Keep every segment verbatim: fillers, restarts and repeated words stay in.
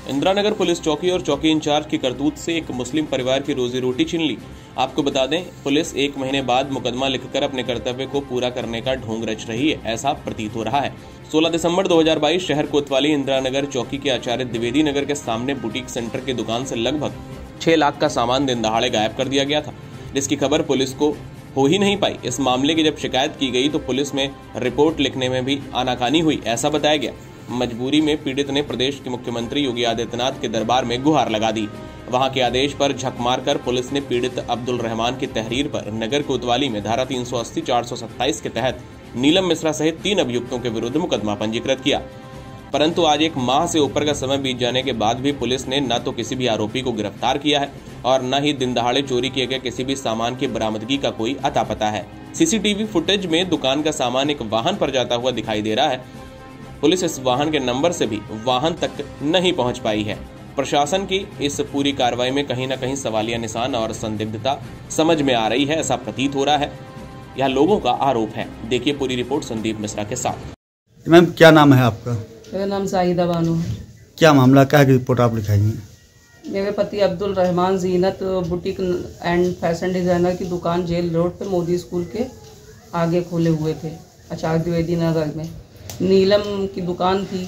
Indiranagar police चौकी और चौकी इंचार्ज की करतूत से एक मुस्लिम परिवार की रोजी रोटी छीन ली। आपको बता दें, पुलिस एक महीने बाद मुकदमा लिखकर अपने कर्तव्य को पूरा करने का ढोंग रच रही है, ऐसा प्रतीत हो रहा है। सोलह दिसंबर दो हज़ार बाईस शहर कोतवाली इंदिरानगर चौकी के आचार्य द्विवेदी नगर के सामने बुटीक सेंटर की दुकान से लगभग छह लाख का सामान दिन दहाड़े गायब कर दिया गया था, जिसकी खबर पुलिस को हो ही नहीं पाई। इस मामले की जब शिकायत की गई तो पुलिस में रिपोर्ट लिखने में भी आनाकानी हुई, ऐसा बताया गया। मजबूरी में पीड़ित ने प्रदेश के मुख्यमंत्री योगी आदित्यनाथ के दरबार में गुहार लगा दी। वहां के आदेश पर झक मारकर पुलिस ने पीड़ित अब्दुल रहमान की तहरीर पर नगर कोतवाली में धारा तीन सौ अस्सी चार सौ सत्ताईस के तहत नीलम मिश्रा सहित तीन अभियुक्तों के विरुद्ध मुकदमा पंजीकृत किया। परंतु आज एक माह से ऊपर का समय बीत जाने के बाद भी पुलिस ने न तो किसी भी आरोपी को गिरफ्तार किया है और न ही दिन दहाड़े चोरी किए गए किसी भी सामान की बरामदगी का कोई अता पता है। सीसीटीवी फुटेज में दुकान का सामान एक वाहन पर जाता हुआ दिखाई दे रहा है। पुलिस इस वाहन के नंबर से भी वाहन तक नहीं पहुंच पाई है। प्रशासन की इस पूरी कार्रवाई में कहीं न कहीं सवालिया निशान और संदिग्धता समझ में आ रही है, ऐसा प्रतीत हो रहा है। यह लोगों का आरोप है। देखिए पूरी रिपोर्ट संदीप मिश्रा के साथ। मैम क्या नाम है आपका? मेरा नाम साहिदा बानो है। क्या मामला क्या है कि रिपोर्ट आप लिखाएंगे? मेरे पति Abdul Rahman Zeenat boutique and fashion designer की दुकान जेल रोड पे मोदी स्कूल के आगे खोले हुए थे, आचार्य द्विवेदी नगर में। नीलम की दुकान थी।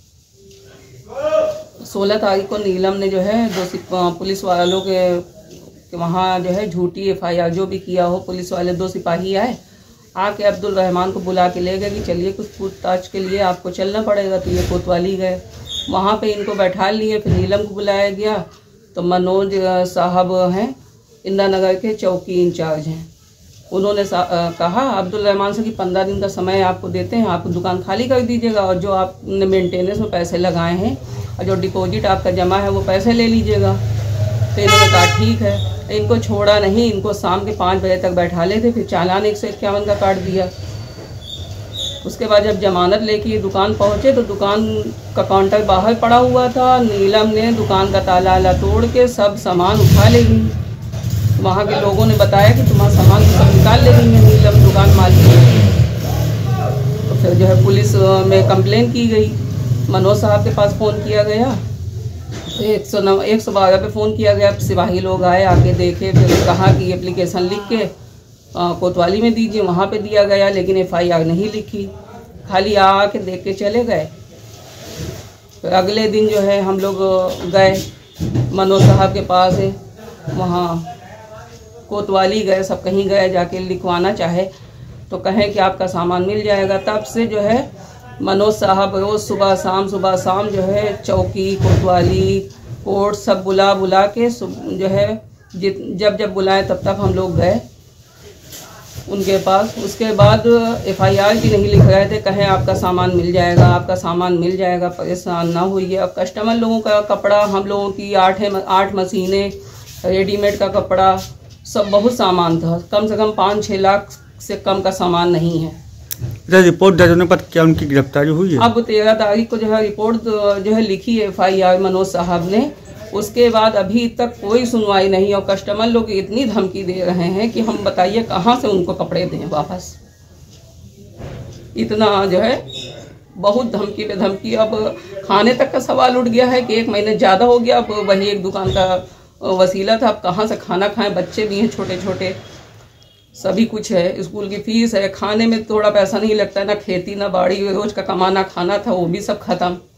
सोलह तारीख को नीलम ने जो है दो पुलिस वालों के, के वहाँ जो है झूठी एफ आई आर जो भी किया हो, पुलिस वाले दो सिपाही आए, आके अब्दुल रहमान को बुला के ले गए कि चलिए कुछ पूछताछ के लिए आपको चलना पड़ेगा। तो ये कोतवाली गए, वहाँ पे इनको बैठा लिए। फिर नीलम को बुलाया गया तो मनोज साहब हैं, इंदिरानगर के चौकी इंचार्ज हैं। उन्होंने कहा अब्दुल रहमान से कि पंद्रह दिन का समय आपको देते हैं, आप दुकान खाली कर दीजिएगा और जो आपने मेंटेनेंस में पैसे लगाए हैं और जो डिपॉजिट आपका जमा है वो पैसे ले लीजिएगा। तो इन्होंने कहा ठीक है। इनको छोड़ा नहीं, इनको शाम के पाँच बजे तक बैठा लेते। फिर चालान एक सौ इक्यावन का काट दिया। उसके बाद जब जमानत लेके दुकान पहुँचे तो दुकान का काउंटर बाहर पड़ा हुआ था। नीलम ने दुकान का ताला वाला तोड़ के सब सामान उठा ले गई। वहाँ के लोगों ने बताया कि तुम्हारा सामान तो सब निकाल ले गई है नीलम दुकान मालिक। तो फिर जो है पुलिस में कंप्लेन की गई। मनोज साहब के पास फ़ोन किया गया, तो एक सौ नौ एक सौ बारह पे फ़ोन किया गया। सिपाही लोग आए, आके देखे, फिर कहा कि एप्लीकेशन लिख के आ, कोतवाली में दीजिए। वहाँ पे दिया गया, लेकिन एफ आई आर नहीं लिखी, खाली आ के देख के चले गए। फिर अगले दिन जो है हम लोग गए मनोज साहब के पास है, वहाँ कोतवाली गए, सब कहीं गए, जाके लिखवाना चाहे तो कहें कि आपका सामान मिल जाएगा। तब से जो है मनोज साहब रोज़ सुबह शाम सुबह शाम जो है चौकी कोतवाली कोर्ट सब बुला बुला के जो है जब जब बुलाएं तब तक हम लोग गए उनके पास। उसके बाद एफ आई आर भी नहीं लिख रहे थे, कहें आपका सामान मिल जाएगा, आपका सामान मिल जाएगा। परेशान ना होइए। अब कस्टमर लोगों का कपड़ा, हम लोगों की आठ आठ मशीनें, रेडीमेड का कपड़ा, सब बहुत सामान था। कम से कम पाँच छः लाख से कम का सामान नहीं है। रिपोर्ट दर्ज होने पर क्या उनकी गिरफ्तारी हुई है? अब तेरह तारीख को जो है रिपोर्ट जो है लिखी है एफ आई आर मनोज साहब ने। उसके बाद अभी तक कोई सुनवाई नहीं। और कस्टमर लोग इतनी धमकी दे रहे हैं कि हम बताइए कहाँ से उनको कपड़े दें वापस। इतना जो है बहुत धमकी पे धमकी। अब खाने तक का सवाल उठ गया है कि एक महीने ज़्यादा हो गया। अब वही एक दुकान का वसीला था, अब कहाँ से खाना खाएं, बच्चे भी हैं छोटे छोटे, सभी कुछ है, स्कूल की फीस है, खाने में थोड़ा पैसा नहीं लगता है, ना खेती ना बाड़ी, रोज का कमाना खाना था वो भी सब खत्म।